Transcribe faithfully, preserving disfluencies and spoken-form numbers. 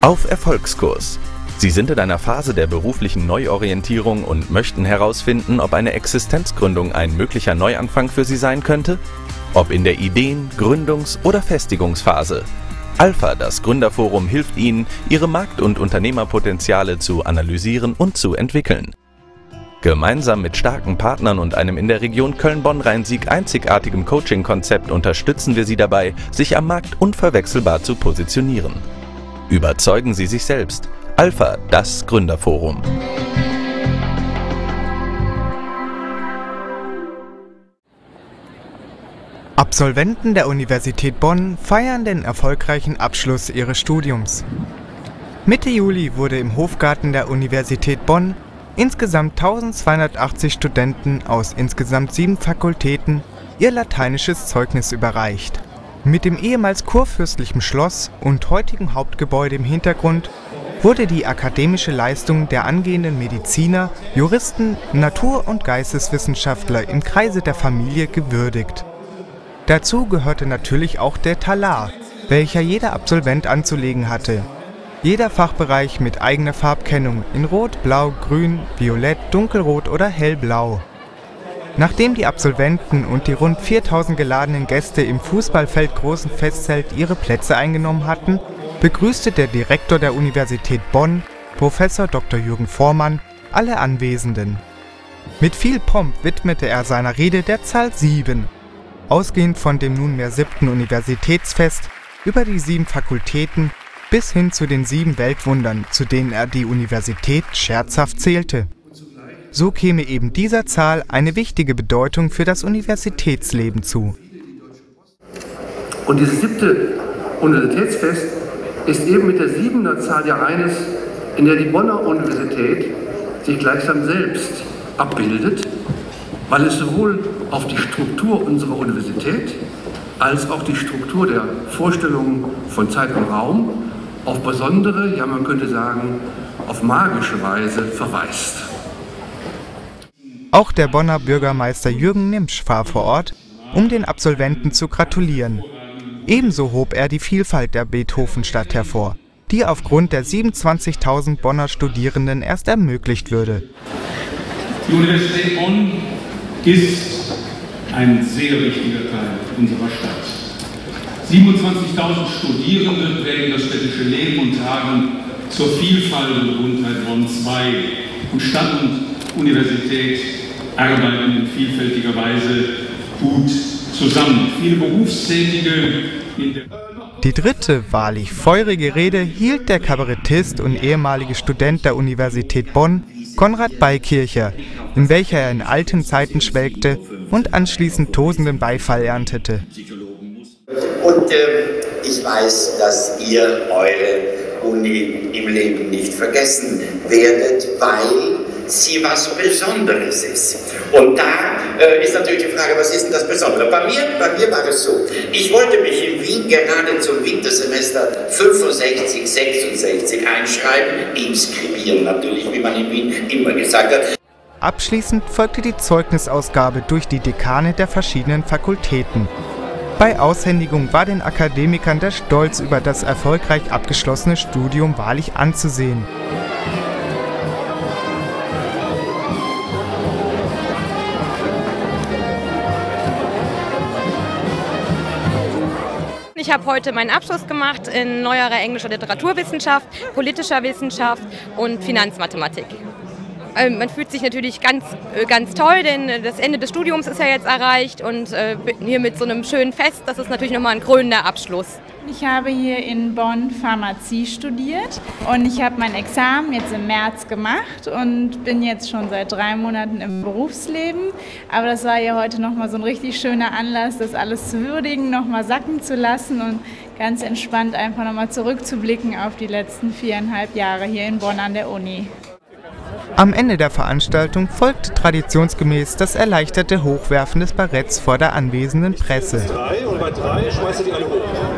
Auf Erfolgskurs. Sie sind in einer Phase der beruflichen Neuorientierung und möchten herausfinden, ob eine Existenzgründung ein möglicher Neuanfang für Sie sein könnte? Ob in der Ideen-, Gründungs- oder Festigungsphase. Alpha, das Gründerforum, hilft Ihnen, Ihre Markt- und Unternehmerpotenziale zu analysieren und zu entwickeln. Gemeinsam mit starken Partnern und einem in der Region Köln-Bonn-Rhein-Sieg einzigartigem Coaching-Konzept unterstützen wir Sie dabei, sich am Markt unverwechselbar zu positionieren. Überzeugen Sie sich selbst. Alpha, das Gründerforum. Absolventen der Universität Bonn feiern den erfolgreichen Abschluss ihres Studiums. Mitte Juli wurde im Hofgarten der Universität Bonn insgesamt tausendzweihundertachtzig Studenten aus insgesamt sieben Fakultäten ihr lateinisches Zeugnis überreicht. Mit dem ehemals kurfürstlichen Schloss und heutigen Hauptgebäude im Hintergrund wurde die akademische Leistung der angehenden Mediziner, Juristen, Natur- und Geisteswissenschaftler im Kreise der Familie gewürdigt. Dazu gehörte natürlich auch der Talar, welcher jeder Absolvent anzulegen hatte. Jeder Fachbereich mit eigener Farbkennung in Rot, Blau, Grün, Violett, Dunkelrot oder Hellblau. Nachdem die Absolventen und die rund viertausend geladenen Gäste im Fußballfeld Großen Festzelt ihre Plätze eingenommen hatten, begrüßte der Direktor der Universität Bonn, Professor Doktor Jürgen Vormann, alle Anwesenden. Mit viel Pomp widmete er seiner Rede der Zahl sieben. Ausgehend von dem nunmehr siebten Universitätsfest über die sieben Fakultäten bis hin zu den sieben Weltwundern, zu denen er die Universität scherzhaft zählte. So käme eben dieser Zahl eine wichtige Bedeutung für das Universitätsleben zu. Und dieses siebte Universitätsfest ist eben mit der siebener Zahl ja eines, in der die Bonner Universität sich gleichsam selbst abbildet, weil es sowohl auf die Struktur unserer Universität als auch die Struktur der Vorstellungen von Zeit und Raum auf besondere, ja man könnte sagen, auf magische Weise verweist. Auch der Bonner Bürgermeister Jürgen Nimpsch war vor Ort, um den Absolventen zu gratulieren. Ebenso hob er die Vielfalt der Beethovenstadt hervor, die aufgrund der siebenundzwanzigtausend Bonner Studierenden erst ermöglicht würde. Die Universität Bonn ist ein sehr wichtiger Teil unserer Stadt. siebenundzwanzigtausend Studierende prägen das städtische Leben und tragen zur Vielfalt und Buntheit Bonns bei. Und Stadt und Universität arbeiten in vielfältiger Weise gut zusammen. Viele Berufstätige in der Die dritte, wahrlich feurige Rede hielt der Kabarettist und ehemalige Student der Universität Bonn, Konrad Beikircher, in welcher er in alten Zeiten schwelgte und anschließend tosenden Beifall erntete. Und äh, ich weiß, dass ihr eure Uni im Leben nicht vergessen werdet, weil sie was Besonderes ist. Und da äh, ist natürlich die Frage, was ist denn das Besondere? Bei mir, bei mir war es so, ich wollte mich in Wien gerade zum Wintersemester fünfundsechzig, sechsundsechzig einschreiben, inskribieren natürlich, wie man in Wien immer gesagt hat. Abschließend folgte die Zeugnisausgabe durch die Dekane der verschiedenen Fakultäten. Bei Aushändigung war den Akademikern der Stolz über das erfolgreich abgeschlossene Studium wahrlich anzusehen. Ich habe heute meinen Abschluss gemacht in neuerer englischer Literaturwissenschaft, politischer Wissenschaft und Finanzmathematik. Man fühlt sich natürlich ganz, ganz toll, denn das Ende des Studiums ist ja jetzt erreicht und hier mit so einem schönen Fest, das ist natürlich nochmal ein krönender Abschluss. Ich habe hier in Bonn Pharmazie studiert und ich habe mein Examen jetzt im März gemacht und bin jetzt schon seit drei Monaten im Berufsleben. Aber das war ja heute nochmal so ein richtig schöner Anlass, das alles zu würdigen, nochmal sacken zu lassen und ganz entspannt einfach nochmal zurückzublicken auf die letzten viereinhalb Jahre hier in Bonn an der Uni. Am Ende der Veranstaltung folgte traditionsgemäß das erleichterte Hochwerfen des Baretts vor der anwesenden Presse. Und bei drei schmeißt ihr die alle hoch.